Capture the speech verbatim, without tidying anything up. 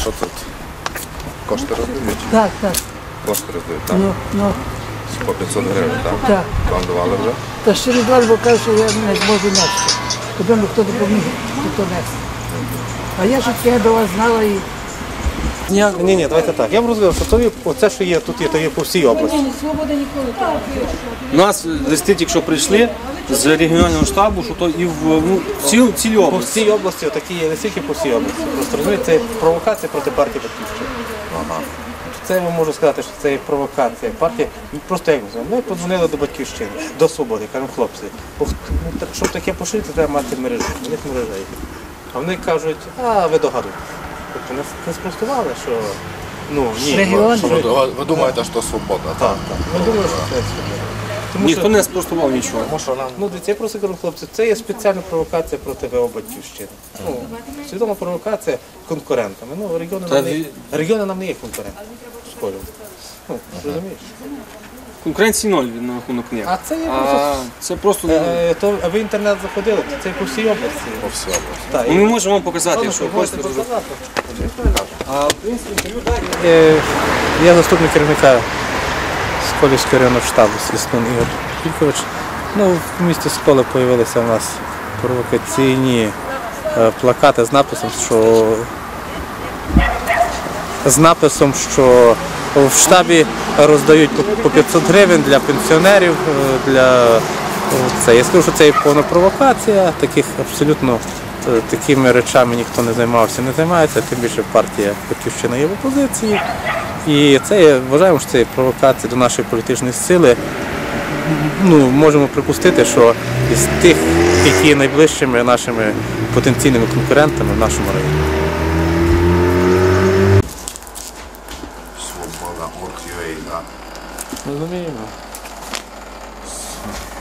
що тут? Кошти роздають? Так, так. Кошти роздають, так? Ну, ну, По п'ятсот гривень, так? так. Вам давали вже? Та ще не два, бо каже, що я не зможу нести. Потім хто допоміг, хто нести. А я ж таке до вас знала і... Ні, ні, ні, давайте так. Я б розповів, що то є, оце, що є тут, є, то є по всій області. Свобода ніколи так. У нас листи тільки що прийшли з регіонального штабу, що то і в ну, ціл, цілій По області. всій області, такі є не тільки по всій області. Просто розумієте, це є провокація проти партії Батьківщини. Ага. Це я вам можу сказати, що це є провокація. Партія, просто як ми знаємо, ми подзвонили до Батьківщини, до Свободи, кажемо, хлопці, бо хто- ну, так, щоб таке поширити, треба мати мережу. У них мережа є. А вони кажуть, а ви догадуєтесь. Тобто не, не спростували, що ну ні. Регіон. Що ви, ви- ви думаєте, що свобода, так? Так, так. Ми думаємо, що це свобода. Тому Ніхто що, не спростував нічого. Тому що нам ну, дивіться, я просто кажу, хлопці, це є спеціальна провокація проти ВО Батьківщини. Ну, свідома провокація конкурентами. Ну, регіони, Та нам не, ви- регіони нам не є конкурентами. Школю. Ну, розумієш? Конкуренції ноль на рахунок них. А це є А просто... це просто Е, то, а ви в інтернет заходили, то це по всій області. по всій області. Так, ну, і- ми можемо вам показати, Ладно, якщо ви ви хочете. можете дуже. показати. А в принципі інтерв'ю дайте. Е, Я заступник керівника Сколівського районного штабу Свистун Ігор Кількович. Ну, в місті Сколи з'явилися у нас провокаційні е, плакати з написом, що з написом, що в штабі роздають по- по п'ятсот гривень для пенсіонерів. е, Для е, це. Я скажу, що це є повна провокація. Таких абсолютно е, такими речами ніхто не займався, не займається, тим більше партія Батьківщина є в опозиції. І це є, вважаємо, що це є провокація до нашої політичної сили. Ну, можемо припустити, що із тих, які є найближчими нашими потенційними конкурентами в нашому районі. Свобода, от ю ей, так. Розуміємо.